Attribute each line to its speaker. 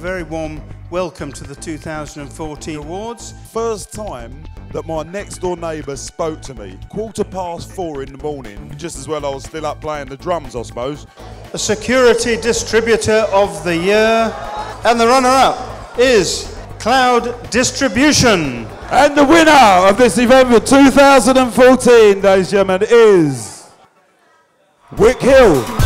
Speaker 1: very warm welcome to the 2014 awards.
Speaker 2: First time that my next door neighbour spoke to me, 4:15 in the morning, just as well I was still up playing the drums, I suppose.
Speaker 1: The Security Distributor of the Year, and the runner-up is Cloud Distribution.
Speaker 2: And the winner of this event for 2014, ladies and gentlemen, is Wick Hill.